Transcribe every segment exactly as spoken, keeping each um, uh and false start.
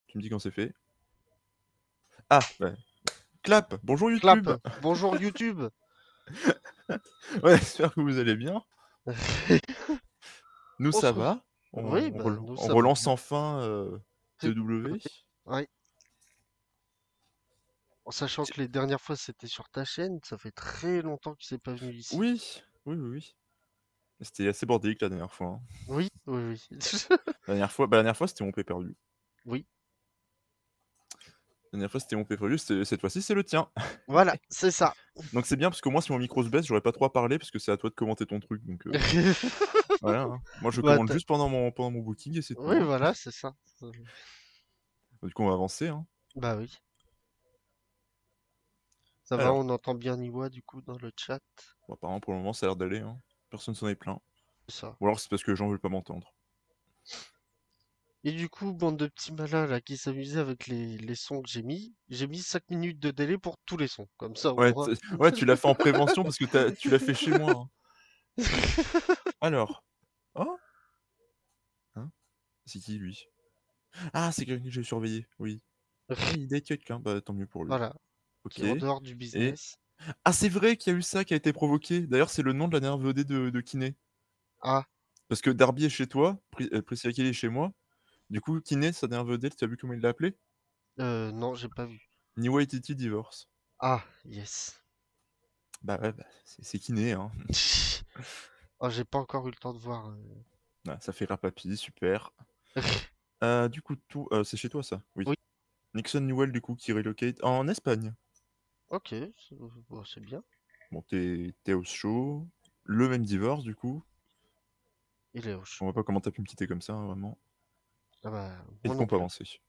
Tu me dis quand c'est fait. Ah, ouais. Clap! Bonjour Clap! YouTube! Bonjour YouTube! Ouais, j'espère que vous allez bien. Nous, On ça se re va. oui, On bah, relan nous on ça va relance bien. enfin, heu, T TW. ouais. En sachant T que les dernières fois, c'était sur ta chaîne, ça fait très longtemps que c'est pas venu ici. Oui, oui, oui, oui. C'était assez bordélique la dernière fois, hein. Oui, oui, oui. La dernière fois bah, la dernière fois, c'était mon pay-per-view. Oui. La dernière fois, c'était mon pay-per-view, c'est cette fois-ci, c'est le tien. Voilà, c'est ça. Donc c'est bien parce qu'au moins si mon micro se baisse, j'aurais pas trop à parler parce que c'est à toi de commenter ton truc donc heu, voilà, hein. Moi, je Bah, commande tu juste pendant mon pendant mon booking et c'est tout, oui, hein. voilà, c'est ça. Du coup, on va avancer, hein. Bah, oui. Ça va, Alors, on entend bien Niwa, du coup, dans le chat? bon, apparemment, pour le moment, ça a l'air d'aller, hein. Personne s'en est plaint. C'est ça. Ou alors c'est parce que les gens veulent pas m'entendre. Et du coup, bande de petits malins là qui s'amusaient avec les, les sons que j'ai mis, j'ai mis cinq minutes de délai pour tous les sons. Comme ça, au Ouais, moins. t ouais, tu l'as fait en prévention parce que tu as tu l'as fait chez moi, hein. Alors, oh! Hein? C'est qui lui? Ah, c'est quelqu'un que j'ai surveillé, oui. Ah, il date quelqu'un, bah, tant mieux pour lui. Voilà, qui OK est en dehors du et business. ah, c'est vrai qu'il y a eu ça qui a été provoqué. D'ailleurs, c'est le nom de la dernière V O D de de Kiné. Ah, Parce que Darby est chez toi, Pri heu, Priscilla Kelly est chez moi. Du coup, Kiné, sa dernière V O D, tu as vu comment il l'a appelé? euh, non, j'ai pas vu. Niwa et Titi divorce. Ah, yes. Bah, ouais, bah, c'est c'est Kiné, hein. Oh, j'ai pas encore eu le temps de voir. euh. Ah, ça fait rire papy, super. Heu, du coup, tout heu, c'est chez toi ça? Oui. Oui, Nixon Newell, du coup, qui relocate en Espagne. ok, c'est bon, c'est bien. Bon, tu es au show, le même divorce, du coup. Il est au On chaud. voit pas comment tu as pu me quitter comme ça, hein, vraiment. Ah bah, Et moi du coup, non on peut plus. avancer.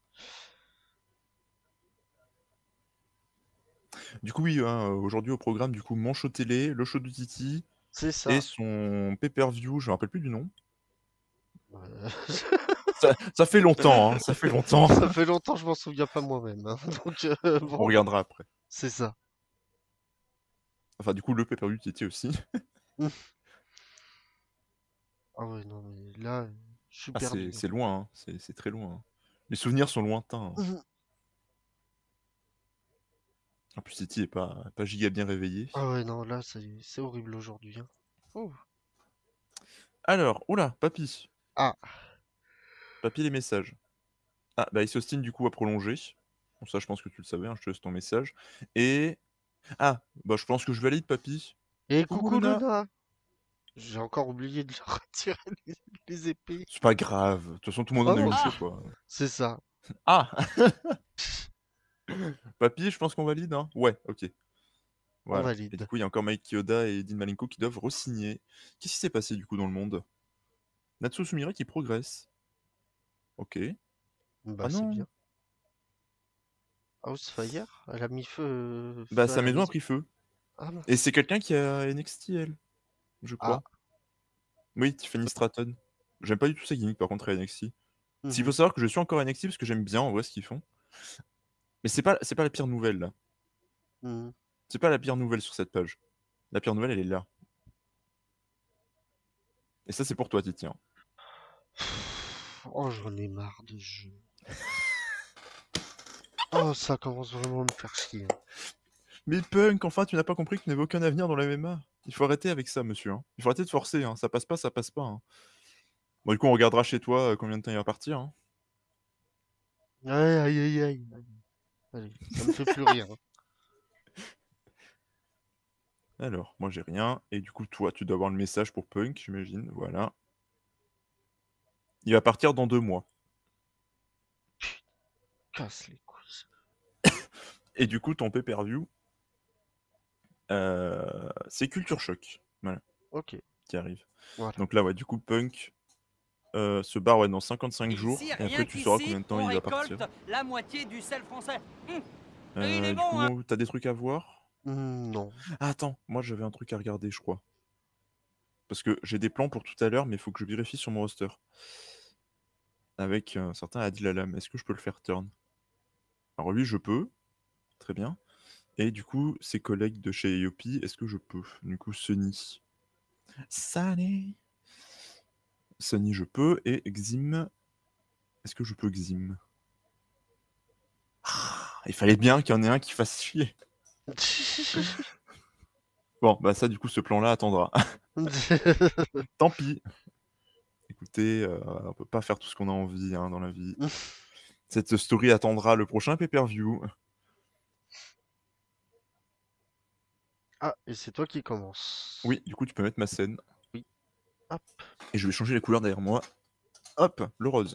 Du coup, oui, hein, aujourd'hui au programme, du coup, mon show télé, le show de Titi C'est et ça. son pay-per-view, je me rappelle plus du nom. Euh, Ça ça fait longtemps, hein, ça fait longtemps. Ça fait longtemps, je m'en souviens pas moi-même, hein. Donc, euh, On bon, regardera après. c'est ça. Enfin, du coup, le pay-per-view de Titi aussi. Ah ouais, non, mais là, euh, je suis Ah, c'est perdu. c'est loin, hein, c'est c'est très loin, hein. Les souvenirs sont lointains, hein. Mhm. En plus, Titi est pas pas giga bien réveillé. Ah ouais, non, là, c'est c'est horrible aujourd'hui, hein. Ouh. Alors, ouh là, papy. Ah, Papy, les messages. Ah, bah, Ice Austin, du coup, a prolongé. Bon, ça, je pense que tu le savais, hein, je te laisse ton message. Et ah, bah, je pense que je valide, papy. et Coucou coucou Luna. Luna! J'ai encore oublié de leur retirer les, les épées. C'est pas grave. De toute façon, tout le monde Oh en a eu non, une c'est fois, quoi. c'est ça. Ah! Papy, je pense qu'on valide, hein? Ouais, OK. On Voilà. Et du valide. coup, il y a encore Mike Kyoda et Dean Malenko qui doivent re-signer. Qu'est-ce qui s'est passé, du coup, dans le monde? Natsuo Sumire qui progresse. OK. Bah, Ah c'est non! bien. Housefire? Elle a mis feu, Bah, feu à sa la maison a maison? pris feu. Ah Et mince. c'est quelqu'un qui a N X T, elle, je Ah. crois. Oui, Tiffany Stratton. J'aime pas du tout sa gimmick, par contre, à N X T. S'il faut Mhm. savoir que je suis encore à N X T parce que j'aime bien, en vrai, ce qu'ils font. Mais c'est pas c'est pas la pire nouvelle, là. Mhm. C'est pas la pire nouvelle sur cette page. La pire nouvelle, elle est là. Et ça, c'est pour toi, Titi, hein. Oh, j'en ai marre de ce jeu. Oh, ça commence vraiment à me faire chier, hein. Mais Punk, enfin, tu n'as pas compris que tu n'avais aucun avenir dans la M M A. Il faut arrêter avec ça, monsieur, hein. Il faut arrêter de forcer, hein. Ça passe pas, ça passe pas, hein. Bon, du coup, on regardera chez toi, heu, combien de temps il va partir, hein. Aïe, aïe, aïe, aïe. Allez, ça me fait plus rire, hein. Alors, moi, j'ai rien et du coup, toi, tu dois avoir le message pour Punk, j'imagine, voilà. Il va partir dans deux mois Casse les couilles. et du coup, ton pay-per-view, heu, c'est Culture Shock, voilà, Ok, qui arrive. voilà. Donc là, ouais, du coup, Punk, heu, se barre, ouais, dans cinquante-cinq Et ici, jours et après rien tu sauras qu'ici, combien de temps on il va partir. récolte la moitié du sel français. Hum, et il est Heu, du bon, hein? coup, tu as des trucs à voir? Hmm, non. Ah, attends, moi, j'avais un truc à regarder, je crois. Parce que j'ai des plans pour tout à l'heure, mais il faut que je vérifie sur mon roster. Avec un certain Adil Alam. Est-ce que je peux le faire turn? Alors lui, je peux. Très bien. Et du coup, ses collègues de chez Yopi, est-ce que je peux? Du coup, Sunny. Sunny. Sunny, je peux. Et Xim. Est-ce que je peux Xim? Il fallait bien qu'il y en ait un qui fasse chier. Bon, bah ça, du coup, ce plan-là attendra. Tant pis. Écoutez, euh, on peut pas faire tout ce qu'on a envie hein, dans la vie. Cette story attendra le prochain pay-per-view. Ah, et c'est toi qui commence. Oui, du coup, tu peux mettre ma scène. Oui. Hop. Et je vais changer les couleurs derrière moi. Hop, le rose.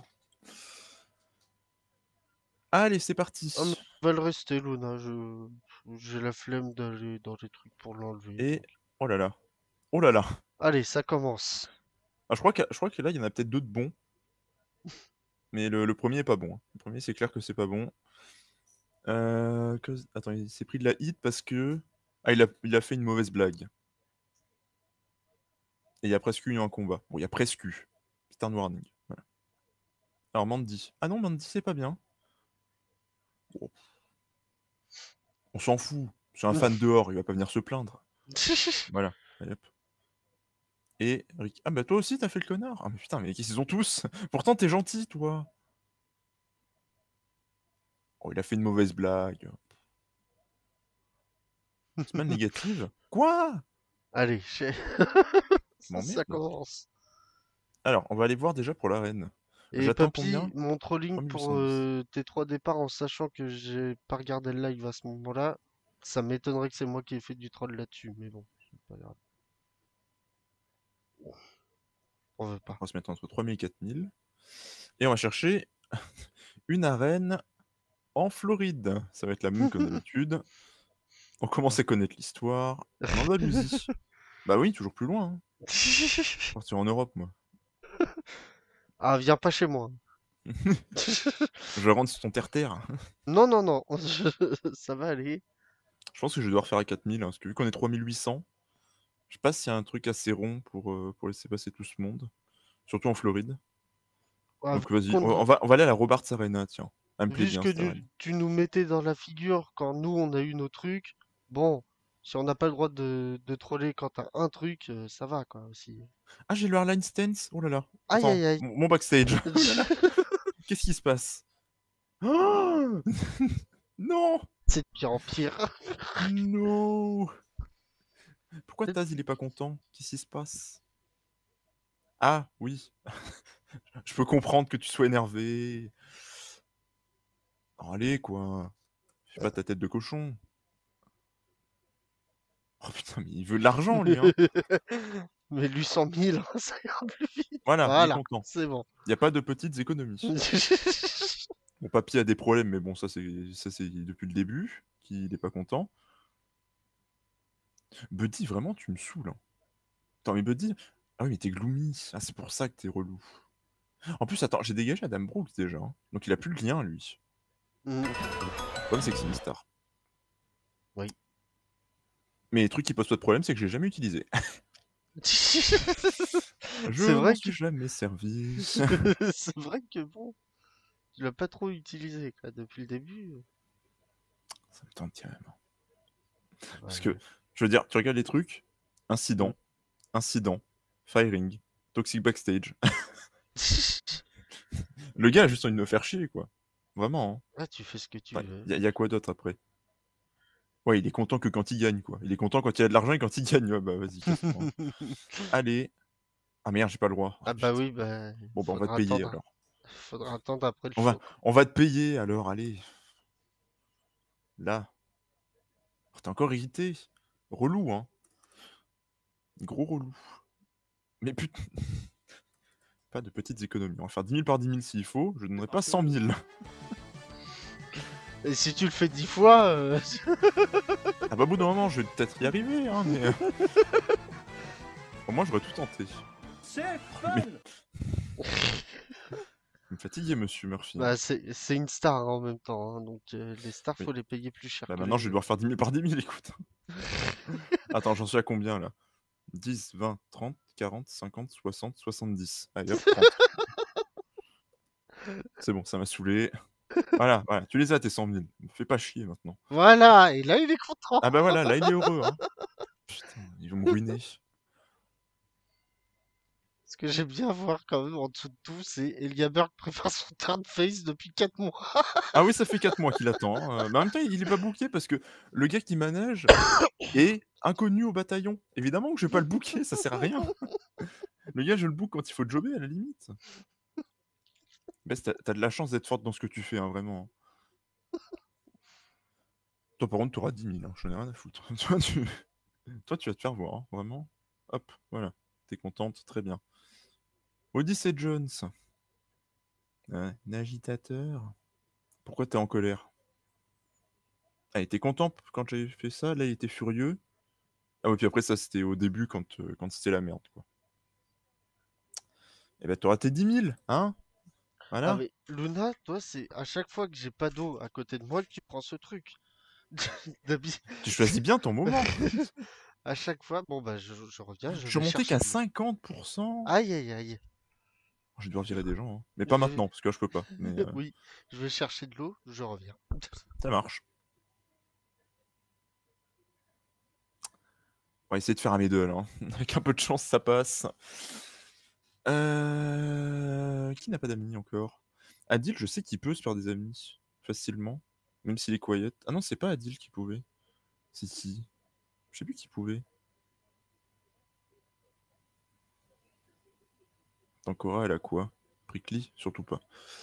Allez, c'est parti. Oh, mais va le rester, Luna. Je... J'ai la flemme d'aller dans les trucs pour l'enlever. Et... donc. Oh là là. Oh là là. Allez, ça commence. Ah, je crois que, je crois que là, il y en a peut-être deux de bons. Mais le, le premier est pas bon. hein. Le premier, c'est clair que c'est pas bon. Euh, que- Attends, il s'est pris de la hit parce que... Ah, il a, il a fait une mauvaise blague. Et il y a presque eu un combat. Bon, il y a presque eu. C'est un warning. Voilà. Alors, Mandy. Ah non, Mandy, c'est pas bien. Bon. On s'en fout. C'est un fan dehors, il va pas venir se plaindre. Voilà. Allez, hop. Et Rick. Ah bah toi aussi, t'as fait le connard. Ah mais putain, mais qu'est-ce qu'ils ont tous? Pourtant, t'es gentil, toi. Oh, il a fait une mauvaise blague. Semaine négative? Quoi? Allez, j'ai- M'emmerde, ça là. commence. Alors, on va aller voir déjà pour l'arène. Et J'attends Papy, combien? mon trolling pour trois mille huit cent dix. euh, tes trois départs en sachant que j'ai pas regardé le live à ce moment-là, ça m'étonnerait que c'est moi qui ai fait du troll là-dessus, mais bon, c'est pas grave. On veut pas. On va se mettre entre trois mille et quatre mille. Et on va chercher une arène en Floride. Ça va être la même comme d'habitude. On commence à connaître l'histoire. En Andalousie. Bah oui, toujours plus loin. Hein. Je suis parti en Europe, moi. Ah, viens pas chez moi. Je rentre sur ton terre-terre. Non, non, non, ça va aller. Je pense que je vais devoir faire à quatre mille, hein, parce que vu qu'on est trois mille huit cents, je sais pas s'il y a un truc assez rond pour, euh, pour laisser passer tout ce monde. Surtout en Floride. Ah, Donc vas-y, on, contre- on va, on va aller à la Robarts Arena, tiens. Elle me plaît Vu ce bien, que cette tu, arène. tu nous mettais dans la figure quand nous on a eu nos trucs, bon, si on n'a pas le droit de, de troller quand t'as un truc, euh, ça va quoi aussi. Ah, j'ai le Airline Stance. Oh là là. Aïe Attends, aïe aïe. mon, mon backstage. Oh là là. Qu'est-ce qui se passe? Oh non. C'est de pire en pire. Non. Pourquoi Taz, il est pas content? Qu'est-ce qui se passe? Ah, oui. Je peux comprendre que tu sois énervé. Oh, allez, quoi. Fais pas ta tête de cochon. Oh putain, mais il veut de l'argent, lui, hein. Mais lui cent mille, ça ira plus vite. Voilà, il est Voilà, content. c'est bon. Il n'y a pas de petites économies. Mon papy a des problèmes, mais bon, ça c'est ça c'est depuis le début qu'il n'est pas content. Buddy, vraiment, tu me saoules. Hein. Attends, mais Buddy... Ah oui, mais t'es gloomy. Ah, c'est pour ça que t'es relou. En plus, attends, j'ai dégagé Adam Brooks déjà. Hein. Donc il a plus le lien, lui. Mm. Comme c'est que c'est une star. Oui. Mais le truc qui pose pas de problème, c'est que je l'ai jamais utilisé. Je C'est m'en vrai suis que jamais servi. c'est vrai que bon, tu l'as pas trop utilisé quoi, depuis le début. Ça me tente carrément. Parce Ouais. que, je veux dire, tu regardes les trucs, incident, incident, firing, toxic backstage. Le gars a juste envie de me faire chier, quoi. Vraiment. Hein. Ah, tu fais ce que tu Il veux. y, a- y a quoi d'autre après? Ouais, il est content que quand il gagne, quoi. Il est content quand il a de l'argent et quand il gagne. Ouais, bah vas-y, casse-toi. Allez. Ah merde, j'ai pas le droit. Ah bah oui, bah Bon, bah on va te faudra payer attendre. alors. Faudra attendre après le On va, show. on va te payer alors, allez. Là. Oh, t'es encore irrité. Relou, hein. Gros relou. Mais putain. Pas de petites économies. On va faire dix mille par dix mille s'il faut. Je donnerai pas cent mille. Et si tu le fais dix fois, euh, Ah bah au bout d'un moment, je vais peut-être y arriver, hein, mais... Au moins, j'aurais tout tenté. C'est fun. Vous me fatiguez, monsieur Murphy. bah c'est c'est une star hein, en même temps, hein, donc euh, les stars Oui. faut les payer plus cher. Bah que maintenant, les je vais devoir faire dix mille par dix mille, écoute. Attends, j'en suis à combien, là? dix, vingt, trente, quarante, cinquante, soixante, soixante-dix. Allez, hop, trente. C'est bon, ça m'a saoulé. Voilà, voilà, tu les as, tes cent mille. Me fais pas chier, maintenant. Voilà, et là il est content. Ah bah voilà, là, il est heureux, hein. Putain, ils vont me ruiner. Ce que j'aime bien voir quand même en dessous de tout, c'est Eliaberg prépare son turn face depuis quatre mois. Ah oui, ça fait quatre mois qu'il attend. Hein. Mais en même temps, il est pas booké parce que le gars qui manage est inconnu au bataillon. Évidemment que je vais pas le booker, ça sert à rien. Le gars, je le book quand il faut jobber à la limite. Bess, t'as t'as de la chance d'être forte dans ce que tu fais, hein, vraiment. Toi, par contre, t'auras dix mille, hein, j'en ai rien à foutre. Toi, tu... Toi, tu vas te faire voir, hein, vraiment. Hop, voilà. T'es contente, très bien. Odyssey Jones. Un agitateur. Pourquoi t'es en colère? Ah, il était content p- quand j'avais fait ça, là, il était furieux. Ah oui, puis après, ça, c'était au début, quand, euh, quand c'était la merde, quoi. Eh ben, t'auras tes dix mille, hein? Ah Voilà. mais Luna, toi, c'est à chaque fois que j'ai pas d'eau à côté de moi que tu prends ce truc. D'habi- Tu choisis bien ton moment. À chaque fois, bon bah je, je reviens, Je je suis vais remonté chercher qu'à de l'eau. cinquante pour cent. Aïe aïe aïe. Je vais devoir virer des gens, hein. Mais pas Je vais... maintenant, parce que là, je peux pas. Mais euh, Oui, je vais chercher de l'eau, je reviens. ça marche. On va essayer de faire un middle, hein. Avec un peu de chance, ça passe. Euh... Qui n'a pas d'amis encore? Adil, je sais qu'il peut se faire des amis facilement, même s'il est quiet. Ah non, c'est pas Adil qui pouvait. C'est qui? Je sais plus qui pouvait. Tankora, elle a quoi? Prickly? Surtout pas.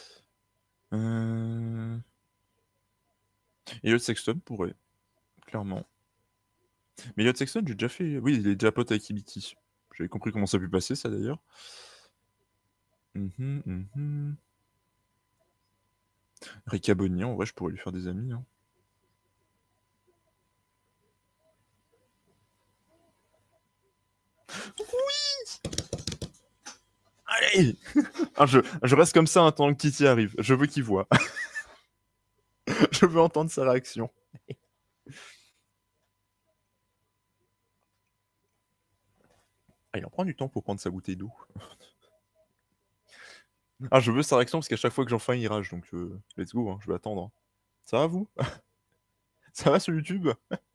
Euh... Elliot Sexton pourrait, clairement. Mais Elliot Sexton, j'ai déjà fait. Oui, il est déjà pote avec Ibiti. J'avais compris comment ça a pu passer, ça d'ailleurs. Mhm, mhm. Rika Bonnier, en vrai, je pourrais lui faire des amis. Hein. Allez. Ah, je, je reste comme ça en attendant que Titi arrive. Je veux qu'il voit. Je veux entendre sa réaction. Ah, il en prend du temps pour prendre sa bouteille d'eau. Ah, je veux sa réaction parce qu'à chaque fois que j'en fais un, il rage. Donc, euh, let's go, hein, je vais attendre. Hein. Ça va, vous? Ça va sur YouTube?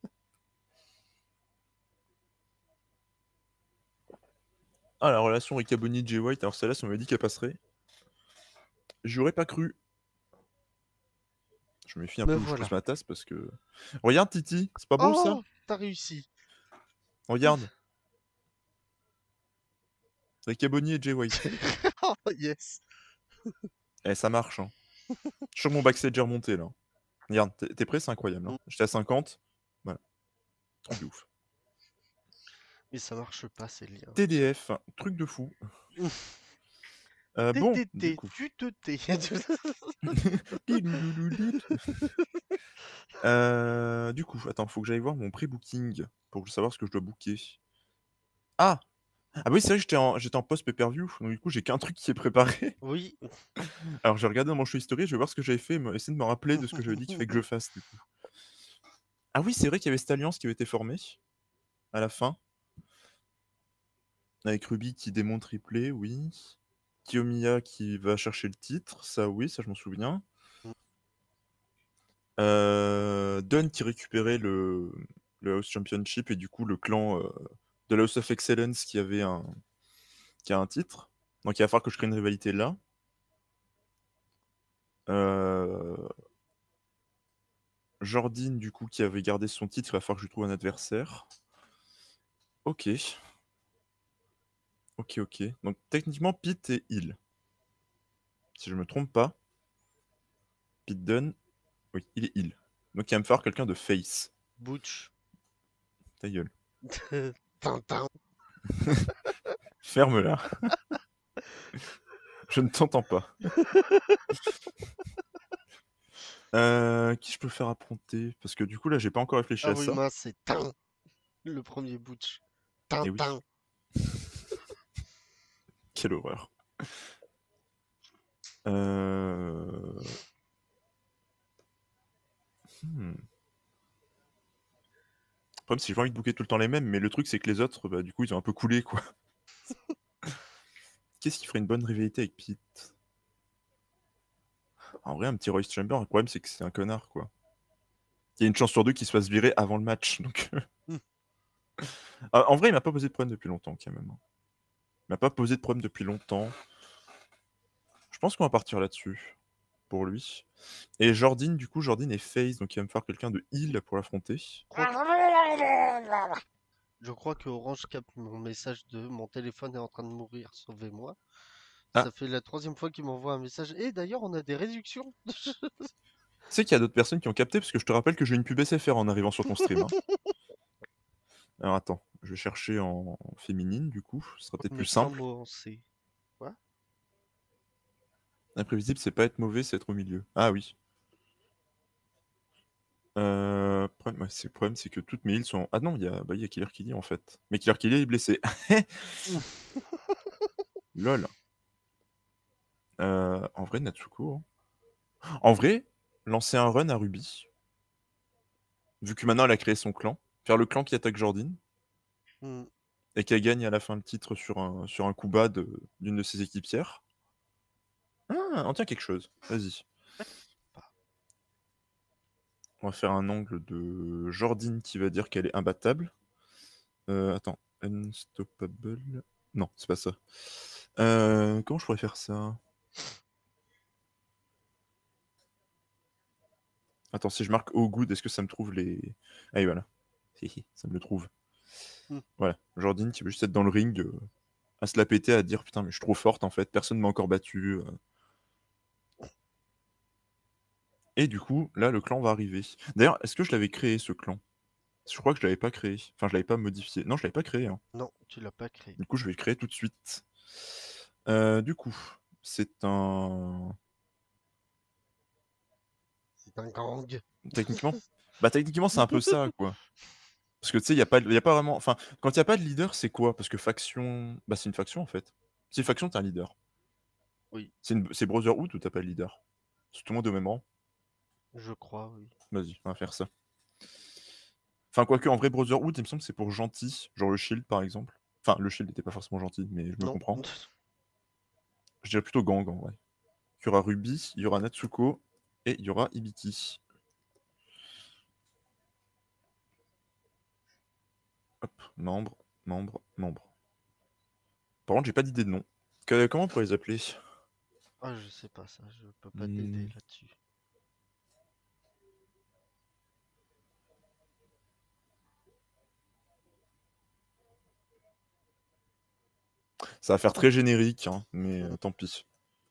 Ah, la relation Rika Bonnier et Jay White. Alors, celle-là, si on m'avait dit qu'elle passerait, j'aurais pas cru. Je me méfie un Me peu où je voilà. pose ma tasse parce que. Regarde, Titi, c'est pas beau ça? Oh, t'as réussi. Regarde. Rika Bonnier et Jay White. Oh yes. Eh, ça marche. Hein. Je suis sur mon backstage est remonté là. Regarde, t'es t'es prêt? C'est incroyable. Hein. J'étais à cinquante. Voilà. Truc de ouf. Mais ça marche pas ces liens. T D F, truc de fou. Euh, bon, du T T T, coup. tu te tais. euh, du coup, attends, faut que j'aille voir mon pré-booking pour savoir ce que je dois booker. Ah! Ah bah oui, c'est vrai que j'étais en, j'étais en post-pay-per-view, donc du coup, j'ai qu'un truc qui est préparé. Oui. Alors, j'ai regardé dans mon show historique, je vais voir ce que j'avais fait, me- essayer de me rappeler de ce que j'avais dit qu'il fallait que je fasse, du coup. Ah oui, c'est vrai qu'il y avait cette alliance qui avait été formée à la fin. Avec Ruby qui démonte triplé, oui. Kiyomiya qui va chercher le titre, ça oui, ça je m'en souviens. Euh, Dunn qui récupérait le, le House Championship et du coup le clan euh, de la House of Excellence qui avait un, qui a un titre. Donc il va falloir que je crée une rivalité là. Euh, Jordine du coup qui avait gardé son titre, il va falloir que je lui trouve un adversaire. Ok. Ok, ok. Donc techniquement Pete et Hill. Si je me trompe pas. Pete Dunne. Oui, il est Hill. Donc il va me falloir quelqu'un de face. Butch. Ta gueule. Tintin. Ferme-la. Je ne t'entends pas. Euh, qui je peux faire affronter? Parce que du coup, là, j'ai pas encore réfléchi Ah à oui, ça. mince, c'est Tin. Le premier Butch. Et oui, Tintin. quelle horreur. Euh... Hmm. Le problème, c'est que j'ai pas envie de booker tout le temps les mêmes, mais le truc, c'est que les autres, bah, du coup, ils ont un peu coulé, quoi. Qu'est-ce qui ferait une bonne rivalité avec Pete? En vrai, un petit Royce Chamber, le problème, c'est que c'est un connard, quoi. Il y a une chance sur deux qu'il se fasse virer avant le match, donc... Hmm. Ah, en vrai, il m'a pas posé de problème depuis longtemps, quand même. Il m'a pas posé de problème depuis longtemps. Je pense qu'on va partir là-dessus. Pour lui. Et Jordine, du coup, Jordine est face, donc il va me faire quelqu'un de heal pour l'affronter. Je crois que... Je crois que Orange capte mon message de mon téléphone est en train de mourir, sauvez-moi. Ah. Ça fait la troisième fois qu'il m'envoie un message. Et d'ailleurs, on a des réductions. Tu sais qu'il y a d'autres personnes qui ont capté, parce que je te rappelle que j'ai une pub S F R en arrivant sur ton stream. Hein. Alors attends, je vais chercher en féminine, du coup. Ce sera peut-être plus simple. En C. Quoi? Imprévisible, c'est pas être mauvais, c'est être au milieu. Ah oui. Euh, problème, ouais, c'est- le problème, c'est que toutes mes heals sont... Ah non, il y a, bah, il y a Killer Killy, en fait. Mais Killer Killy est blessé. Lol. Euh, en vrai, Natsuko... Hein. En vrai, lancer un run à Ruby. Vu que maintenant, elle a créé son clan. Faire le clan qui attaque Jordine. Mm. Et qu'elle gagne à la fin le titre sur un, sur un coup bas de- d'une de ses équipières. Ah, on tient quelque chose. Vas-y. On va faire un angle de Jordine qui va dire qu'elle est imbattable. Euh, attends. Unstoppable. Non, c'est pas ça. Euh, comment je pourrais faire ça? Attends, si je marque Oh Good, est-ce que ça me trouve les... Ah, et voilà. Ça me le trouve. Mm. Voilà. Jordine qui veut juste être dans le ring, euh, à se la péter, à dire putain, mais je suis trop forte en fait, personne m'a encore battu. euh. Et du coup, là, le clan va arriver. D'ailleurs, est-ce que je l'avais créé ce clan? Je crois que je l'avais pas créé. Enfin, je l'avais pas modifié. Non, je l'avais pas créé. Hein. Non, tu l'as pas créé. Du coup, je vais le créer tout de suite. Euh, du coup, c'est un... C'est un gang. Techniquement, bah techniquement, c'est un peu ça, quoi. Parce que tu sais, il n'y a, pas... y a pas vraiment... Enfin, quand il n'y a pas de leader, c'est quoi? Parce que faction... Bah, c'est une faction, en fait. Si faction, t'as un leader. Oui. C'est une... Brotherhood ou t'as pas de leader? C'est tout le monde au même rang? Je crois, oui. Vas-y, on va faire ça. Enfin, quoique, en vrai, Brotherhood, il me semble que c'est pour gentil. Genre le shield, par exemple. Enfin, le shield n'était pas forcément gentil, mais je me Non. comprends. Je dirais plutôt gang, en vrai. Il y aura Ruby, il y aura Natsuko, et il y aura Ibiki. Hop, membre, membre, membre. Par contre, j'ai pas d'idée de nom. Que- comment on pourrait les appeler? Ah, je sais pas ça, je peux pas Hmm. t'aider là-dessus. Ça va faire très générique, hein, mais euh, tant pis.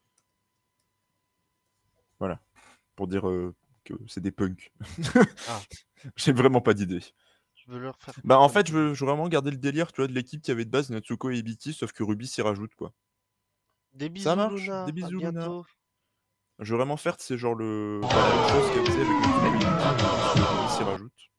Voilà. Pour dire euh, que c'est des punks. Ah. J'ai vraiment pas d'idée. Tu veux leur faire quoi Bah en comme fait, je idée? veux, je veux vraiment garder le délire, tu vois, de l'équipe qui avait de base Natsuko et Ibiki, sauf que Ruby s'y rajoute, quoi. Des Ça bisous, marche, Luna. des À bisous, Luna. bientôt. Je veux vraiment faire, c'est genre le... bah, la même chose qu'elle faisait avec Natsuko et Ibiki, sauf que Ruby s'y rajoute.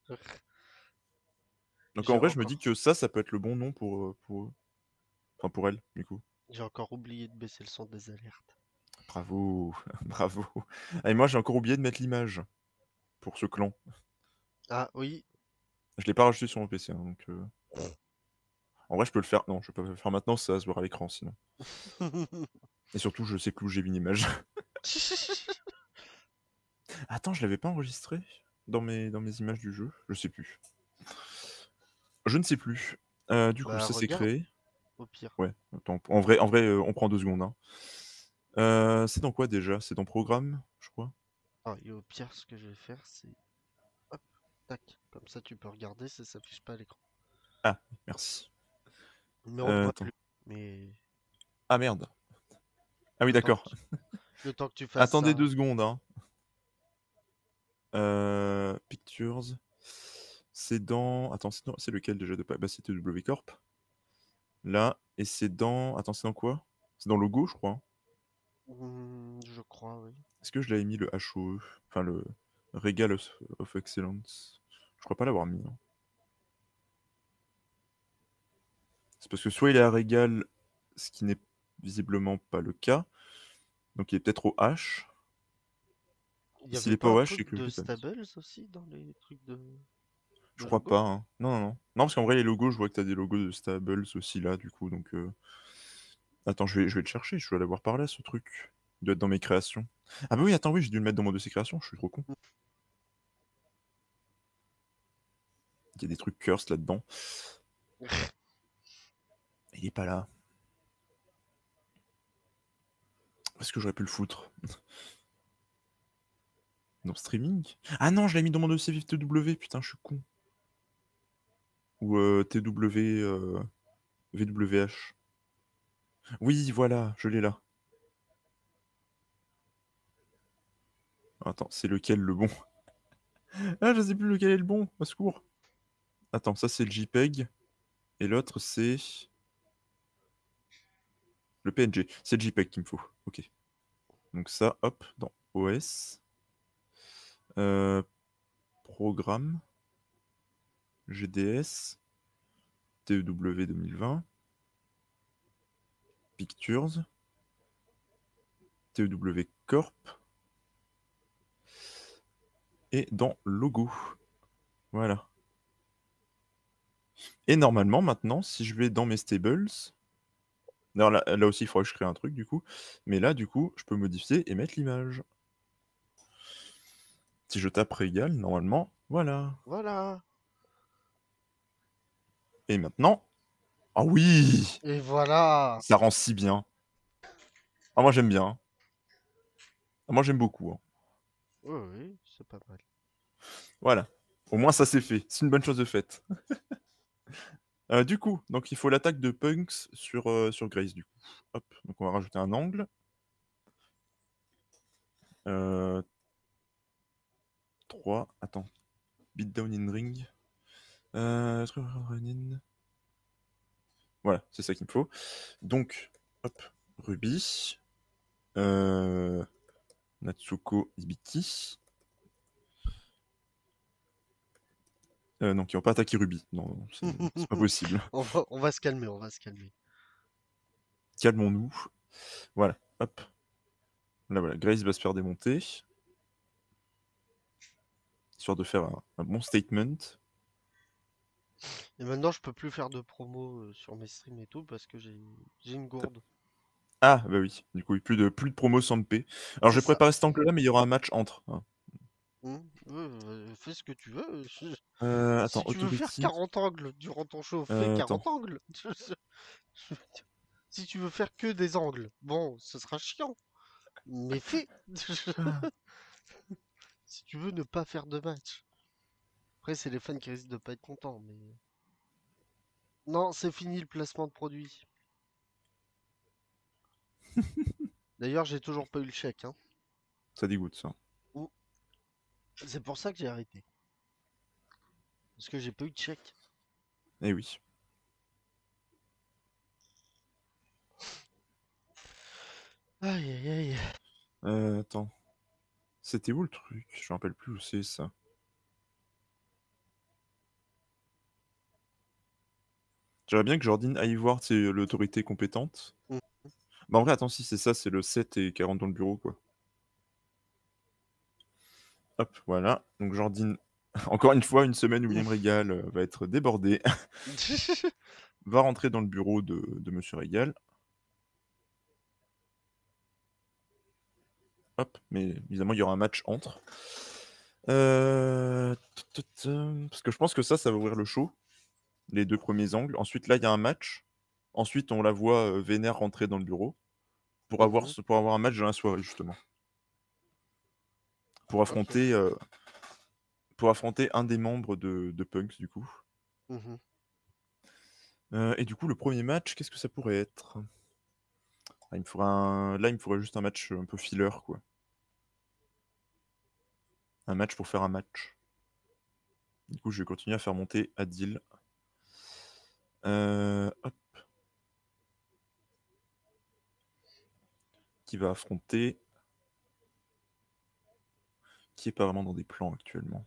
Donc J'ai en vrai, je me encore- dis que ça, ça peut être le bon nom pour, euh, pour eux. Enfin, pour elle, du coup. J'ai encore oublié de baisser le son des alertes. Bravo, bravo. Et moi, j'ai encore oublié de mettre l'image pour ce clan. Ah oui. Je l'ai pas rajouté sur mon P C, hein, donc... euh, En vrai, je peux le faire. Non, je peux pas le faire maintenant, ça va se voir à l'écran, sinon. Et surtout, je sais plus où j'ai mis l'image. Attends, je l'avais pas enregistré dans mes, dans mes images du jeu? Je sais plus. Je ne sais plus. Euh, du coup, Bah, ça c'est regarde, créé. au pire. Ouais, attends, en vrai, en vrai euh, on prend deux secondes. Hein. Euh, c'est dans quoi déjà? C'est dans programme, je crois. Ah, et au pire, ce que je vais faire, c'est... Hop, tac. Comme ça, tu peux regarder, ça s'affiche pas à l'écran. Ah, merci. Mais on Euh, voit attends. plus. Mais... Ah merde. Ah oui, Le temps d'accord. que tu- Le temps que tu fasses Attendez ça... deux secondes. Hein. Euh, Pictures. C'est dans... Attends, c'est dans... c'est lequel déjà de pas... Bah, c'était W Corp. Là, et c'est dans... Attends, c'est dans quoi? C'est dans Logo, je crois. Hmm, je crois, oui. Est-ce que je l'avais mis le H O E? Enfin, le Regal of, of Excellence. Je crois pas l'avoir mis. Hein. C'est parce que soit il est à Regal, ce qui n'est visiblement pas le cas. Donc il est peut-être au H. Il y S'il avait est pas pas un au H, c'est truc que je de l'ai pas mis. Stables aussi dans les trucs de... Je de crois logo? pas. Hein. Non, non, non. Non, parce qu'en vrai, les logos, je vois que tu as des logos de Stables aussi là, du coup. Donc, euh... attends, je vais, je vais le chercher. Je dois l'avoir par là, ce truc. Il doit être dans mes créations. Ah bah oui, attends, oui, j'ai dû le mettre dans mon dossier création. Je suis trop con. Il y a des trucs cursed là-dedans. Il est pas là. Est-ce que j'aurais pu le foutre? Dans streaming? Ah non, je l'ai mis dans mon dossier Vive T W, putain, je suis con. Ou euh, T W... euh, V W H. Oui, voilà, je l'ai là. Attends, c'est lequel le bon? Ah, je sais plus lequel est le bon, au secours. Attends, ça c'est le JPEG. Et l'autre c'est... Le P N G. C'est le JPEG qu'il me faut. Ok. Donc ça, hop, dans O S. Euh, programme. G D S. T E W deux mille vingt. Pictures. T E W Corp. Et dans logo. Voilà. Et normalement, maintenant, si je vais dans mes stables... Alors là, là aussi, il faudra que je crée un truc, du coup. Mais là, du coup, je peux modifier et mettre l'image. Si je tape Régal, normalement, voilà. Voilà. Et maintenant... Ah oui! Et voilà. Ça rend si bien. Ah, moi, j'aime bien. hein. Ah, moi, j'aime beaucoup. hein. Oui, oui, c'est pas mal. Voilà. Au moins, ça c'est fait. C'est une bonne chose de faite. Euh, du coup, donc il faut l'attaque de Punks sur, euh, sur Grace, du coup. Hop, donc on va rajouter un angle. Euh, trois, attends. Beatdown in ring. Euh, run in. Voilà, c'est ça qu'il me faut. Donc, hop, Ruby. Euh, Natsuko Ibiki. Euh, non, qui n'ont pas attaqué Ruby. Non, non, c'est c'est pas possible. On va, on va se calmer, on va se calmer. Calmons-nous. Voilà, hop. Là, voilà, Grace va se faire démonter. Histoire de faire un, un bon statement. Et maintenant, je peux plus faire de promo euh, sur mes streams et tout parce que j'ai j'ai une gourde. Ah, bah oui, du coup, plus de, plus de promo sans P. Alors, C'est j'ai ça. préparé cet angle-là, mais il y aura un match entre. hein. Hmm, ouais, euh, fais ce que tu veux. je- Euh, attends, Si tu veux faire Authority. quarante angles durant ton show, fais Euh, attends. quarante angles. Je- je- Si tu veux faire que des angles, bon, ce sera chiant. Mais fais. Ah. Si tu veux ne pas faire de match. Après, c'est les fans qui risquent de pas être contents, mais... Non, c'est fini le placement de produit. D'ailleurs, j'ai toujours pas eu le chèque, hein. Ça dégoûte, ça. Ouh, c'est pour ça que j'ai arrêté. Parce que j'ai pas eu de chèque. Eh oui. Aïe aïe aïe. Euh, attends. C'était où le truc? Je me rappelle plus où c'est, ça. J'aimerais bien que Jordan aille voir tu sais, l'autorité compétente. Hmm. Bah, en vrai, attends, si c'est ça, c'est le sept et quarante dans le bureau, quoi. Hop, voilà. Donc, Jordan, encore une fois, une semaine où William Regal euh, va être débordé, va rentrer dans le bureau de, de Monsieur Regal. Hop, mais évidemment, il y aura un match entre. Euh... tut, tut, tut, Parce que je pense que ça, ça va ouvrir le show. Les deux premiers angles. Ensuite, là, il y a un match. Ensuite, on la voit euh, Vénère rentrer dans le bureau pour avoir, Mhm. ce- pour avoir un match dans la soirée, justement. Pour Ok. affronter, euh, pour affronter un des membres de, de Punks, du coup. Mhm. Euh, et du coup, le premier match, qu'est-ce que ça pourrait être? Ah, il me faudrait un... Là, il me faudrait juste un match un peu filler, quoi. Un match pour faire un match. Du coup, je vais continuer à faire monter Adil. Euh, hop. Qui va affronter... Qui est pas vraiment dans des plans actuellement.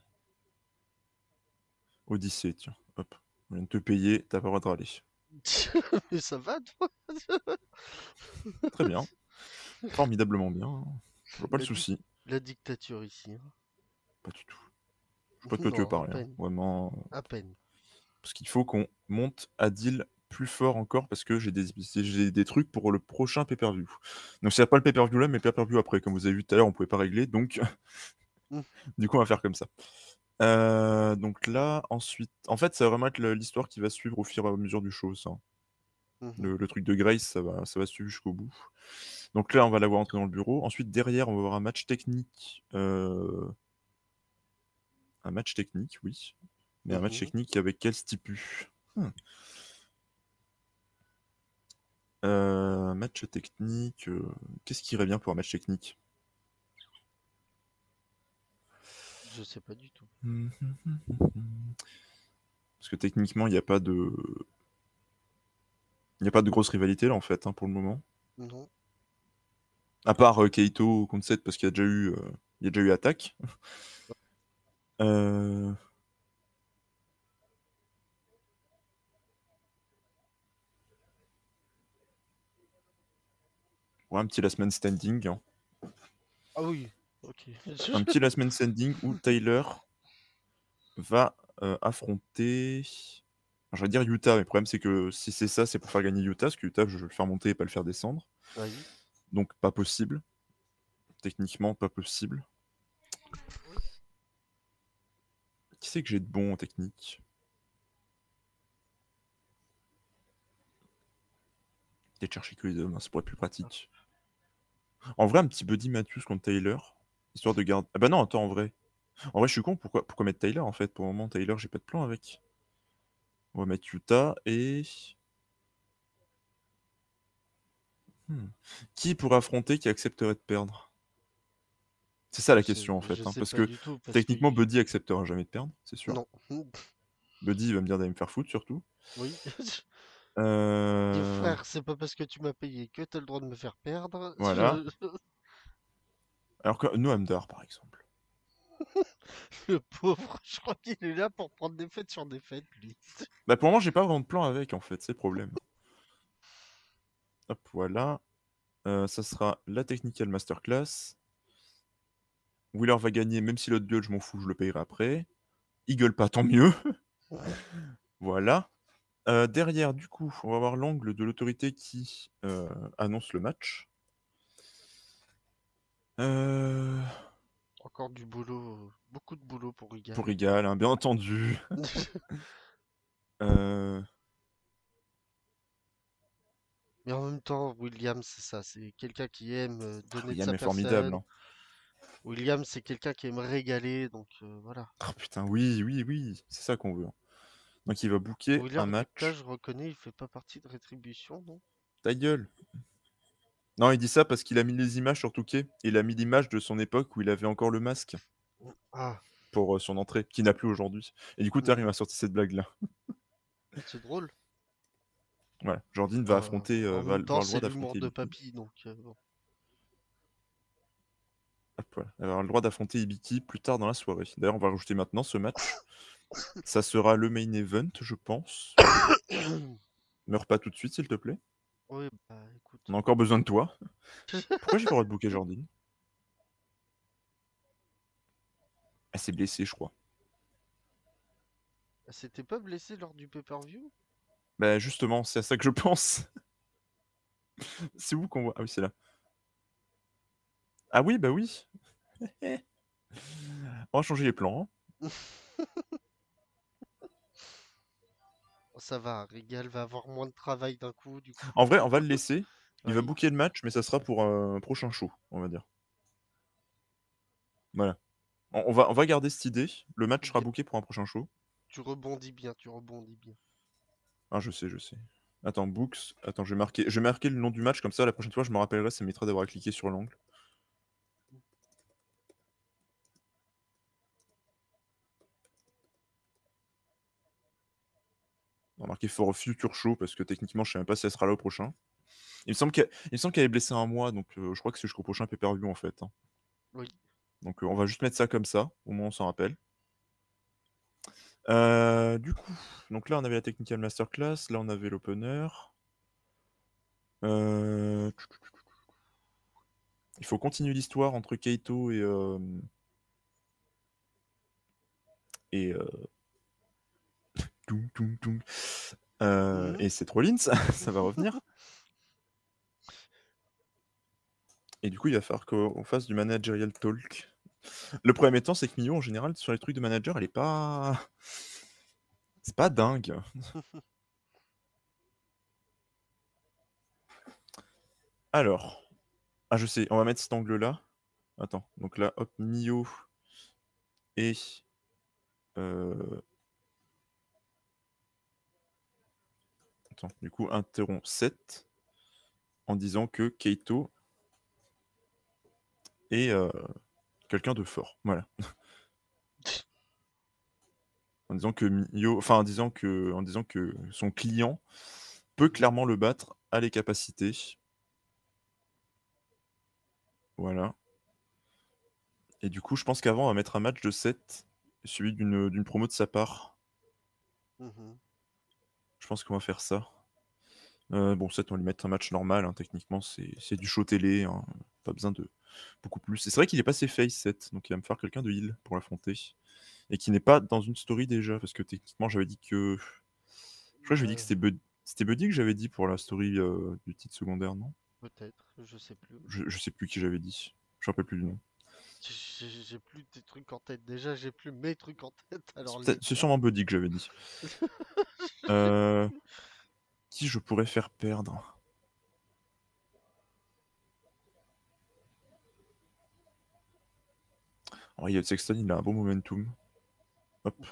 Odyssée, tiens. Hop. On vient de te payer, t'as pas le droit de râler. Mais ça va, toi? Très bien. Formidablement bien. hein. Je vois pas le La, di- souci. la dictature ici, hein. Pas du tout. Je sais pas de quoi tu veux Non, à parler. hein. peine. Vraiment. À peine. Parce qu'il faut qu'on monte Adil plus fort encore parce que j'ai des, j'ai des trucs pour le prochain pay-per-view. Donc s'il n'y a pas le pay-per-view là, mais le pay-per-view après. Comme vous avez vu tout à l'heure, on pouvait pas régler. Donc Mm. du coup, on va faire comme ça. Euh, donc là, ensuite... En fait, ça va vraiment être le- l'histoire qui va suivre au fur et à mesure du show, ça. Mhm. Le, le truc de Grace, ça va, ça va suivre jusqu'au bout. Donc là, on va la voir entrer dans le bureau. Ensuite, derrière, on va avoir un match technique. euh, Un match technique, oui. Mais un match Mhm. technique avec quel stipu? Hmm. Euh, match technique. euh, Qu'est-ce qui irait bien pour un match technique? Je sais pas du tout. Parce que techniquement, il n'y a pas de. Il n'y a pas de grosse rivalité là en fait, hein, pour le moment. Non. À part euh, Keito contre Seth parce qu'il y a déjà eu, euh, il y a déjà eu attaque. Euh, Ouais, un petit last man standing. hein. Ah oui, ok. Un petit last man standing où Tyler va euh, affronter. Enfin, je vais dire Utah, mais le problème c'est que si c'est ça, c'est pour faire gagner Utah, parce que Utah, je vais le faire monter et pas le faire descendre. Oui. Donc pas possible. Techniquement, pas possible. Qui c'est que j'ai de bon en technique? Peut-être chercher que les hommes, hein, ça pourrait être plus pratique. En vrai, un petit Buddy Matthews contre Taylor, histoire de garder. Ah bah non, attends, en vrai. En vrai, je suis con, pourquoi, pourquoi mettre Taylor en fait? Pour le moment, Taylor, j'ai pas de plan avec. On va mettre Utah et. Hmm. Qui pourrait affronter qui accepterait de perdre? C'est ça la Je sais, question en je fait. hein, sais parce pas que du tout parce que techniquement, y- Buddy acceptera jamais de perdre, c'est sûr. non. Buddy il va me dire d'aller me faire foutre surtout. Oui. Dis Euh... frère, c'est pas parce que tu m'as payé que t'as le droit de me faire perdre. Voilà. Alors que Noamdar, par exemple. Le pauvre, je crois qu'il est là pour prendre des fêtes sur des fêtes, lui. Bah pour le moment, j'ai pas vraiment de plan avec en fait, c'est le problème. Hop, voilà. Euh, ça sera la Technical Masterclass. Wheeler va gagner, même si l'autre gueule, je m'en fous, je le payerai après. Il gueule pas, tant mieux. Voilà. Euh, derrière, du coup, on va avoir l'angle de l'autorité qui euh, annonce le match. Euh, Encore du boulot, beaucoup de boulot pour Pour Rigal. égal, hein, bien entendu. Euh, Mais en même temps, William, c'est ça, c'est quelqu'un qui aime euh, donner de William sa est formidable. personne. hein. William, c'est quelqu'un qui aime régaler, donc euh, voilà. Ah putain, oui, oui, oui, c'est ça qu'on veut. hein. Donc il va booker Wheeler, un là, match. je reconnais, il fait pas partie de Rétribution, non? Ta gueule. Non, il dit ça parce qu'il a mis les images sur Touquet. Il a mis l'image de son époque où il avait encore le masque Ah, pour euh, son entrée, qui n'a plus aujourd'hui. Et du coup, Tar, il mhm. m'a sorti cette blague-là. C'est drôle. Voilà, Jordan va Euh, affronter, euh, en va même temps, avoir le droit c'est l'humour d'affronter de Ibiki. Papy, donc euh, bon. Hop, voilà. Elle va avoir le droit d'affronter Ibiki plus tard dans la soirée. D'ailleurs, on va rajouter maintenant ce match. Ça sera le main event, je pense. Meurs pas tout de suite, s'il te plaît. Oui, bah On écoute. a encore besoin de toi. Pourquoi j'ai pas le droit de booker Jordan? Elle s'est blessée, je crois. Elle s'était pas blessée lors du pay-per-view? Bah justement, c'est à ça que je pense. C'est où qu'on voit? Ah oui, c'est là. Ah oui, bah oui. On va changer les plans. hein. Ça va, Rigal va avoir moins de travail d'un coup, du coup. En vrai, on va le laisser. Il va Oui, booker le match, mais ça sera pour un prochain show, on va dire. Voilà. On on va, on va garder cette idée. Le match sera bien. booké pour un prochain show. Tu rebondis bien, tu rebondis bien. Ah, je sais, je sais. Attends, Books. Attends, je vais marquer, je vais marquer le nom du match, comme ça, la prochaine fois, je me rappellerai, ça m'évitera d'avoir à cliquer sur l'angle. On va marquer for a future show, parce que techniquement, je sais même pas si elle sera là au prochain. Il me semble qu'elle il me semble qu'elle est blessée un mois, donc euh, je crois que c'est jusqu'au prochain pay-per-view, en fait. hein. Oui. Donc, euh, on va juste mettre ça comme ça, au moins on s'en rappelle. Euh, du coup, donc là, on avait la Technical Masterclass, là, on avait l'opener. Euh, Il faut continuer l'histoire entre Keito et, euh, et, euh, toum, toum, toum. Euh, Mhm. et Seth Rollins, ça va revenir. Et du coup, il va falloir qu'on fasse du managerial talk. Le problème étant, c'est que Mio, en général, sur les trucs de manager, elle est pas. C'est pas dingue. Alors. Ah, je sais, on va mettre cet angle-là. Attends, donc là, hop, Mio et... Euh... Attends, du coup, interrompt sept en disant que Keito est euh, quelqu'un de fort. Voilà. En disant que Mio... Enfin, en disant que... en disant que son client peut clairement le battre, a les capacités. Voilà. Et du coup, je pense qu'avant, on va mettre un match de sept, suivi d'une d'une promo de sa part. Mhm. Je pense qu'on va faire ça. Euh, bon, sept, on va lui mettre un match normal, hein, techniquement, c'est c'est du show télé, hein, pas besoin de beaucoup plus. Et c'est vrai qu'il est passé face sept, donc il va me faire quelqu'un de heal pour l'affronter. Et qui n'est pas dans une story déjà, parce que techniquement, j'avais dit que... Je crois que j'avais dit que Ouais, c'était Bud... c'était Buddy que j'avais dit pour la story euh, du titre secondaire, non? peut-être, je sais plus. je, je sais plus qui j'avais dit. Je me rappelle plus du nom. J'ai j'ai plus tes trucs en tête. Déjà, j'ai plus mes trucs en tête, alors C'est peut-être- c'est laisse-moi. sûrement Buddy que j'avais dit. Euh, Qui je pourrais faire perdre? Oh, Elliot Sexton, il a un bon momentum. Hop.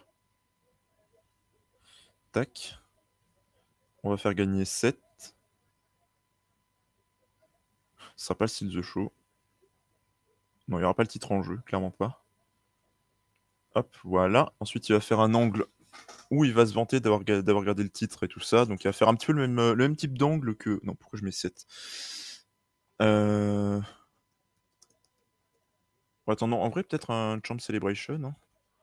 Tac. On va faire gagner sept. Ce sera pas le style The Show. Non, il n'y aura pas le titre en jeu, clairement pas. Hop, voilà. Ensuite, il va faire un angle où il va se vanter d'avoir ga- d'avoir gardé le titre et tout ça. Donc, il va faire un petit peu le même, euh, le même type d'angle que... Non, pourquoi je mets sept? Euh... Bon, attends, non, en vrai, peut-être un Champ Celebration, hein.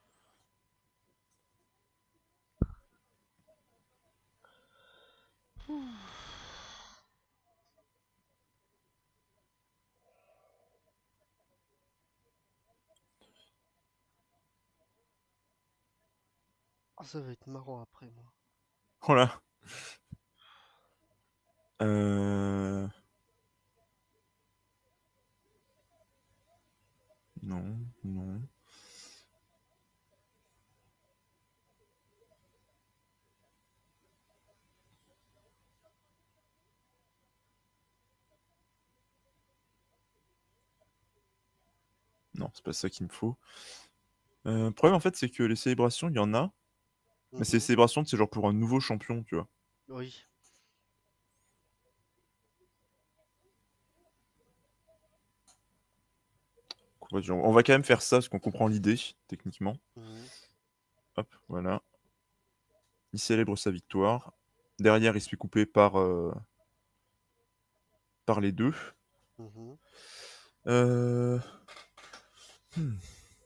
Ah, ça va être marrant après, moi. Voilà. Euh... Non, non. Non, c'est pas ça qu'il me faut. Euh, le problème, en fait, c'est que les célébrations, il y en a. Mais c'est les Mhm. célébrations, c'est genre pour un nouveau champion, tu vois. Oui. Donc, on va on va quand même faire ça, parce qu'on comprend l'idée, techniquement. Mhm. Hop, voilà. Il célèbre sa victoire. Derrière, il se fait couper par, euh, par les deux. Mhm. Euh... hmm.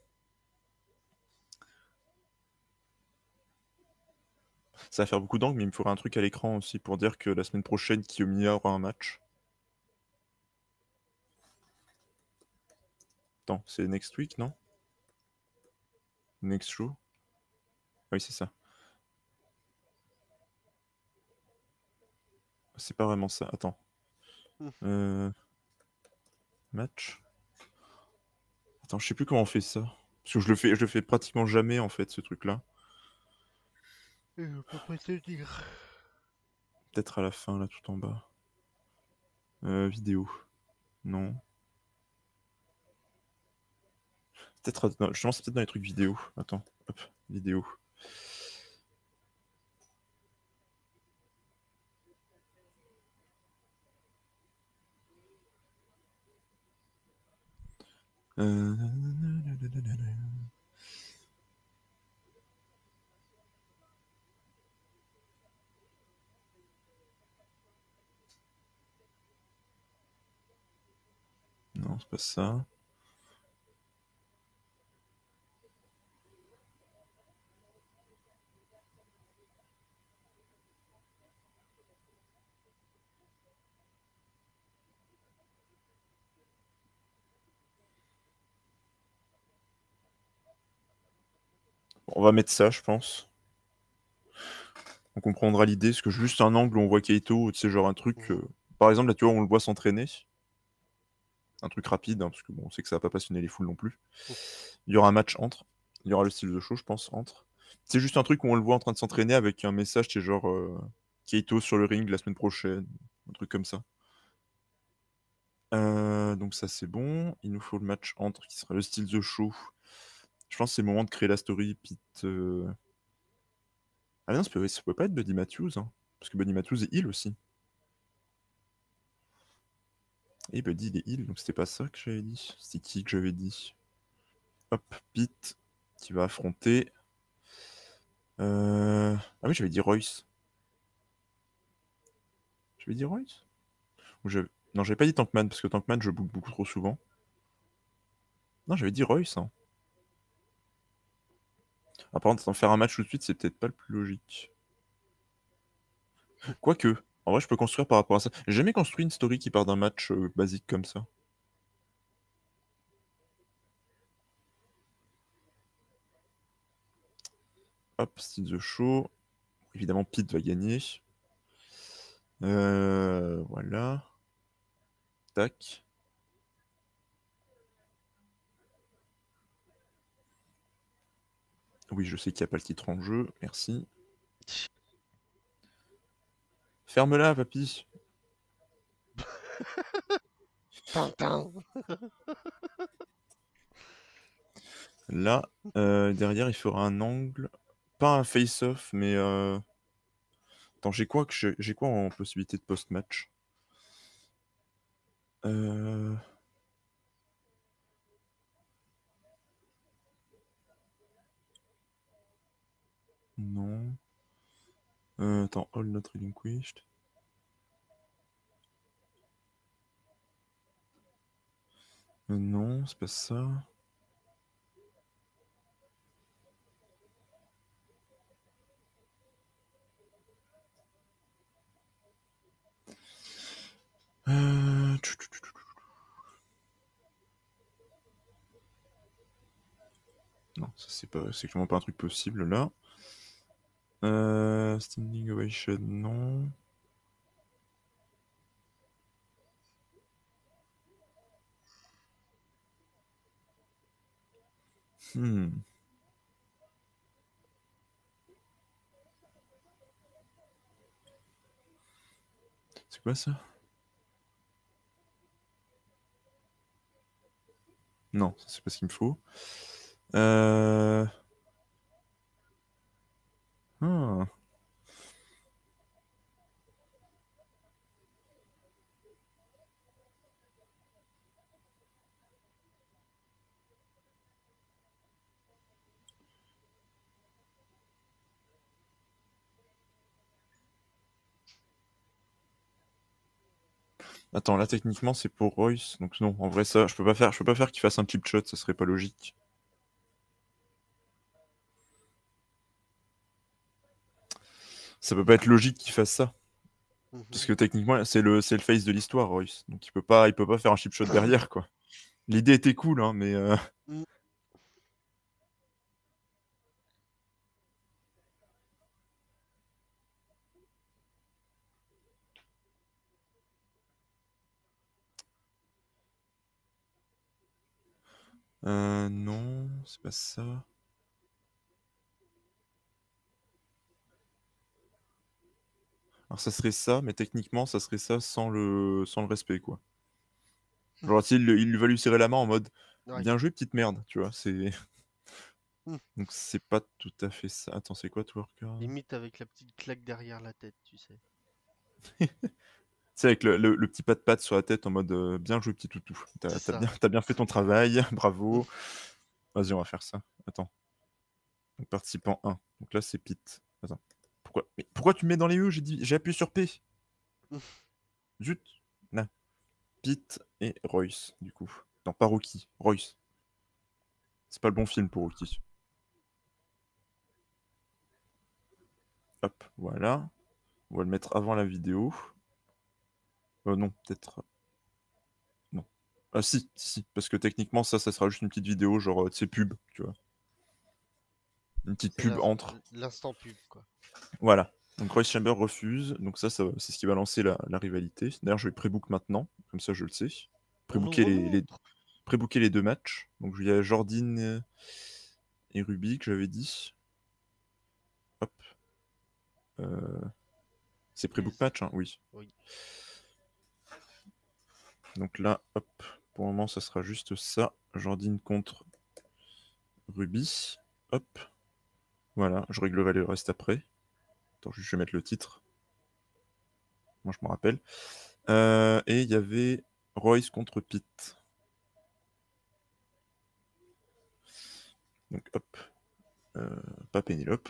Ça va faire beaucoup d'angles, mais il me faudrait un truc à l'écran aussi pour dire que la semaine prochaine, Kiyomiya aura un match. Attends, c'est next week, non? Next show? Ah oui, c'est ça. C'est pas vraiment ça. Attends. Mhm. Euh... Match? Attends, je sais plus comment on fait ça. Parce que je le fais, je le fais pratiquement jamais, en fait, ce truc-là. Je peux pas te dire. Peut-être à la fin, là, tout en bas. Euh, vidéo. Non. Peut-être... non, justement, c'est peut-être dans les trucs vidéo. Attends. Hop. Vidéo. Euh... Non, c'est pas ça. Bon, on va mettre ça, je pense. On comprendra l'idée, parce que juste un angle où on voit Kaito, tu sais, genre un truc... euh, Mhm. Par exemple, là, tu vois, on le voit s'entraîner. Un truc rapide, hein, parce que bon, on sait que ça va pas passionner les foules non plus. Il y aura un match entre. Il y aura le style de show, je pense, entre. C'est juste un truc où on le voit en train de s'entraîner avec un message qui est genre euh, Kaito sur le ring la semaine prochaine. Un truc comme ça. Euh, donc ça c'est bon. Il nous faut le match entre qui sera le style The Show. Je pense que c'est le moment de créer la story. Pete. euh, Ah non, ça peut, ça peut pas être Buddy Matthews. Hein, parce que Buddy Matthews est heal aussi. Et Buddy il est heal, donc c'était pas ça que j'avais dit. C'était qui que j'avais dit? Hop, Pete qui va affronter. Euh... Ah oui, j'avais dit Royce. J'avais dit Royce Ou j'avais- Non, j'avais pas dit Tankman parce que Tankman je book beaucoup trop souvent. Non, j'avais dit Royce. Hein. Ah, par contre, en faire un match tout de suite, c'est peut-être pas le plus logique. Quoique, en vrai, je peux construire par rapport à ça. J'ai jamais construit une story qui part d'un match euh, basique comme ça. Hop, Steel the Show. Évidemment, Pete va gagner. Euh, voilà. Tac. Oui, je sais qu'il n'y a pas le titre en jeu. Merci. Ferme-la, papy. Tintin. Là, euh, derrière, il fera un angle. Pas un face-off, mais... Euh... Attends, j'ai quoi, que j'ai j'ai quoi en possibilité de post-match? euh... Non. Euh, attends, all not relinquished. Euh, non, c'est pas ça. Euh... tchou, tchou, tchou, tchou. Non, ça c'est pas, c'est clairement pas un truc possible là. Euh... Standing ovation, non. Hmm. C'est quoi ça? Non, ça c'est pas ce qu'il me faut. Euh... Ah. Attends, là techniquement c'est pour Royce, donc non, en vrai ça, je peux pas faire, je peux pas faire qu'il fasse un chip shot, ça serait pas logique. Ça peut pas être logique qu'il fasse ça, parce que techniquement c'est le, c'est le face de l'histoire, Royce, donc il peut pas, il peut pas faire un chip shot derrière quoi. L'idée était cool, hein, mais. Euh... Mm. Euh, non, c'est pas ça. Alors ça serait ça, mais techniquement ça serait ça sans le, sans le respect quoi. Genre s'il il va lui serrer la main en mode Ouais. bien joué petite merde, tu vois, c'est. Mm. Donc c'est pas tout à fait ça. Attends, c'est quoi Twerker? Limite avec la petite claque derrière la tête, tu sais. C'est avec le, le, le petit pas de patte sur la tête en mode euh, bien joué petit toutou. T'as C'est t'as ça. bien, t'as bien fait ton travail, bravo. Mm. Vas-y, on va faire ça. Attends. Donc, participant un. Donc là, c'est Pete. Attends. Pourquoi, mais pourquoi tu me mets dans les E? J'ai dit, j'ai appuyé sur P. Mm. Zut. Là. Pete et Royce, du coup. Non, pas Rocky. Royce. C'est pas le bon film pour Rocky. Hop, voilà. On va le mettre avant la vidéo. Euh, non, peut-être. Non. Ah si, si, parce que techniquement, ça, ça sera juste une petite vidéo, genre, euh, de ces pubs, tu vois. Une petite C'est pub l'in- entre. l'instant pub, quoi. Voilà. Donc Royce Chamber refuse. Donc ça, ça c'est ce qui va lancer la, la rivalité. D'ailleurs, je vais pré-book maintenant. Comme ça, je le sais. On nous Pré-booker les, les, remontre. pré-booker les deux matchs. Donc il y a Jordan et Ruby que j'avais dit. Hop. Euh, C'est pré-book Yes. match, hein, oui. Oui. Donc là, hop, pour le moment, ça sera juste ça. Jordine contre Ruby. Hop. Voilà, je réglerai le reste après. Attends, je vais mettre le titre. Moi, je me rappelle. Euh, et il y avait Royce contre Pete. Donc, hop. Euh, pas Pénélope.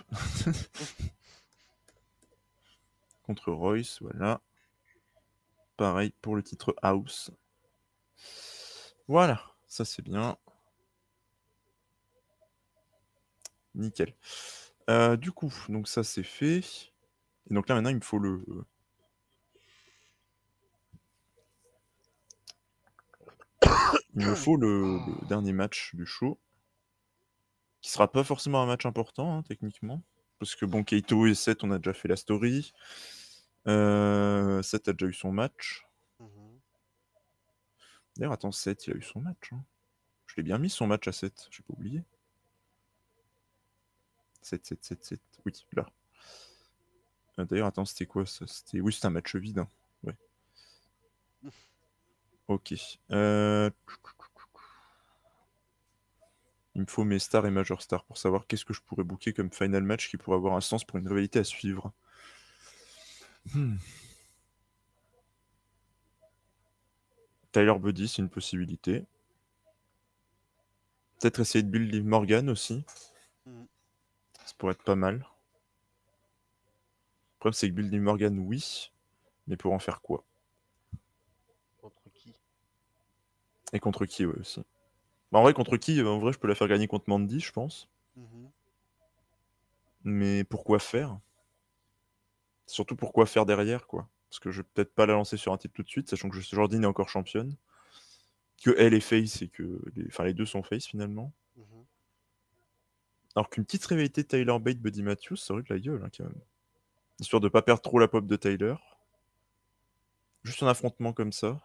Contre Royce, voilà. Pareil pour le titre House. Voilà, ça c'est bien. Nickel. Euh, du coup, donc ça c'est fait. Et donc là maintenant il me faut le... Il me faut le, le dernier match du show. Qui sera pas forcément un match important, hein, techniquement. Parce que bon, Keito et Seth, on a déjà fait la story. Euh, Seth a déjà eu son match. Mhm. D'ailleurs, attends, Seth, il a eu son match. Hein. Je l'ai bien mis son match à Seth, j'ai pas oublié. sept, sept, sept, sept. Oui, là. Euh, D'ailleurs, attends, c'était quoi ça? C'était... Oui, c'était un match vide. Hein. Ouais. Ok. Euh... Il me faut mes stars et major stars pour savoir qu'est-ce que je pourrais booker comme final match qui pourrait avoir un sens pour une rivalité à suivre. Hmm. Tyler Buddy, c'est une possibilité. Peut-être essayer de build Liv Morgan aussi. Mhm. Ça pourrait être pas mal. Le problème, c'est que build Liv Morgan, oui. Mais pour en faire quoi? Contre qui? Et contre qui, ouais, aussi. Bah, en vrai, contre qui? En vrai, je peux la faire gagner contre Mandy, je pense. Mhm. Mais pourquoi faire? Surtout pourquoi faire derrière, quoi. Parce que je vais peut-être pas la lancer sur un titre tout de suite, sachant que Jordine est encore championne. Que elle est face et que... Les... Enfin, les deux sont face, finalement. Mhm. Alors qu'une petite rivalité Tyler Bate, Buddy Matthews, ça aurait de la gueule, hein, quand même. Histoire de pas perdre trop la pop de Tyler. Juste un affrontement comme ça.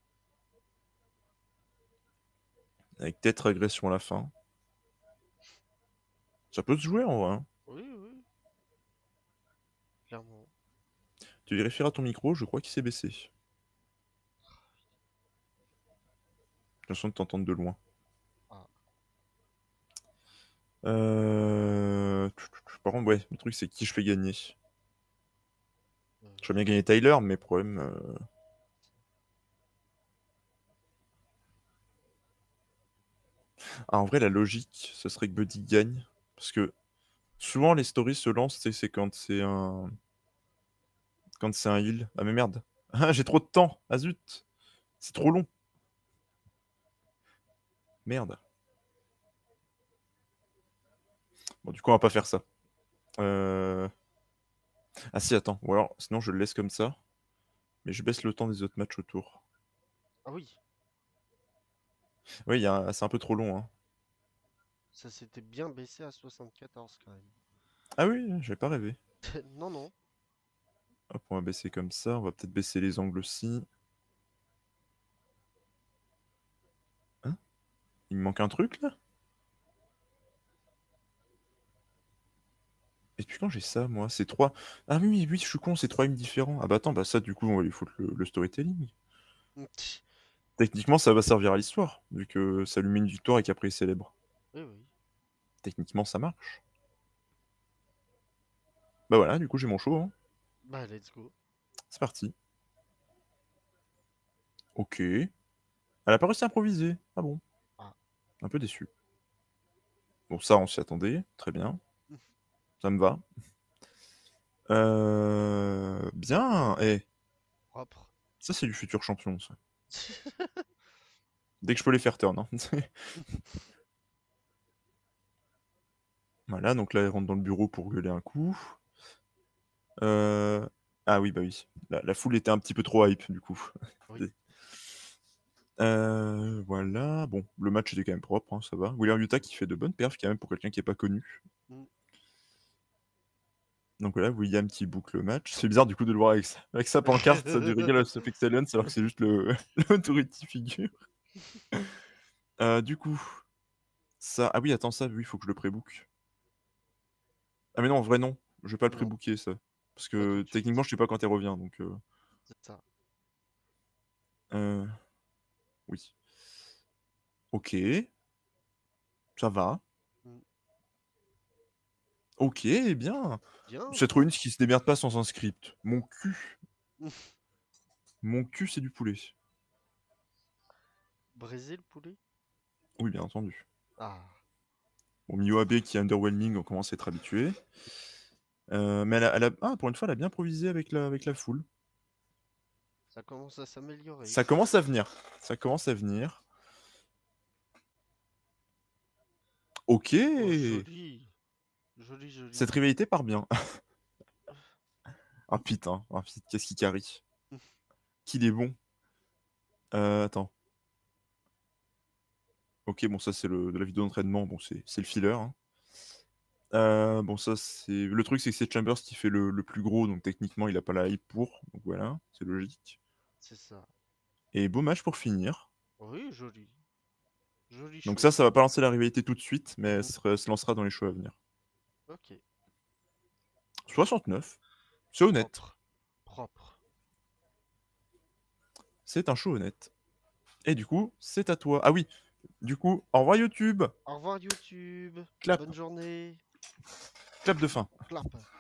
Avec peut-être agression à la fin. Ça peut se jouer, en vrai. Hein. Oui, oui. Clairement. Tu vérifieras ton micro, je crois qu'il s'est baissé. J'ai l'impression de t'entendre de loin. Ah. Euh... Par contre, ouais, le truc, c'est qui je fais gagner. Euh, Je veux bien gagner Tyler, mais problème... Euh... Ah, en vrai, la logique, ce serait que Buddy gagne. Parce que souvent, les stories se lancent, tu sais, c'est quand c'est un... Quand c'est un heal. Ah, mais merde. Ah, j'ai trop de temps. Ah, zut. C'est trop long. Merde. Bon, du coup, on va pas faire ça. Euh... Ah si, attends. Ou alors, sinon, je le laisse comme ça. Mais je baisse le temps des autres matchs autour. Ah oui, Oui, y a un- c'est un peu trop long. Hein. ça s'était bien baissé à soixante-quatorze quand même. Ah oui, j'avais pas rêvé. Non, non. Hop, on va baisser comme ça. On va peut-être baisser les angles aussi. Hein? Il me manque un truc, là? Et puis quand j'ai ça, moi, c'est trois... Ah oui, oui, je suis con, c'est trois hymnes différents. Ah bah attends, bah ça, du coup, on va lui foutre le, le storytelling. Tch. Techniquement, ça va servir à l'histoire, vu que ça lui met une victoire et qu'après il célèbre. Oui, oui. Techniquement, ça marche. Bah voilà, du coup, j'ai mon show. Hein. Bah, let's go. C'est parti. Ok. Elle a pas réussi à improviser. Ah bon. Ah. Un peu déçu. Bon, ça, on s'y attendait. Très bien. Ça me va. Euh... Bien. Eh, Propre. ça, c'est du futur champion, ça. Dès que je peux les faire turn. Hein. Voilà, donc là, elle rentre dans le bureau pour gueuler un coup. Euh... Ah oui, bah oui. La, la foule était un petit peu trop hype, du coup. Oui. Euh, voilà, bon, le match était quand même propre, hein, ça va. Wheeler Yuta qui fait de bonnes perfs quand même pour quelqu'un qui est pas connu. Mm. Donc voilà, William qui boucle le match. C'est bizarre du coup de le voir avec, ça- avec sa pancarte ça, du Regal of Excellence alors que c'est juste le l'autority figure. Euh, du coup, ça. Ah oui, attends, ça, oui, il faut que je le pré-book. Ah mais non, en vrai, non. Je vais pas le Non, pré-booker ça. Parce pas tout que de suite. techniquement, je sais pas quand elle revient. Donc, euh, C'est ça. euh, Oui. Ok. Ça va. Mm. Ok, bien. Bien. J'ai trouvé une qui se démerde pas sans un script. Mon cul. Mon cul, c'est du poulet. Brésil, poulet. Oui, bien entendu. Ah. Bon, Miyo Abe qui est underwhelming, on commence à être habitué. Euh, mais elle a, elle a- ah, pour une fois, elle a bien improvisé avec la, avec la foule. Ça commence à s'améliorer. Ça commence à venir. Ça commence à venir. Ok. Oh, joli. Joli, joli. Cette rivalité part bien. Ah putain, ah, putain, qu'est-ce qui carry. Qu'il est bon. Euh, attends. Ok, bon, ça c'est le, de la vidéo d'entraînement. Bon, c'est c'est le filler. Hein. Euh, bon, ça c'est. Le truc, c'est que c'est Chambers qui fait le, le plus gros, donc techniquement, il a pas la hype pour. Donc voilà, c'est logique. C'est ça. Et beau match pour finir. Oui, joli. Joli Donc show. ça, ça va pas lancer la rivalité tout de suite, mais Mhm. ça se- se lancera dans les shows à venir. Ok. soixante-neuf. C'est honnête. Propre. Propre. C'est un show honnête. Et du coup, c'est à toi. Ah oui, du coup, au revoir YouTube. Au revoir YouTube. Clap. Bonne journée. Clap de fin. Clap.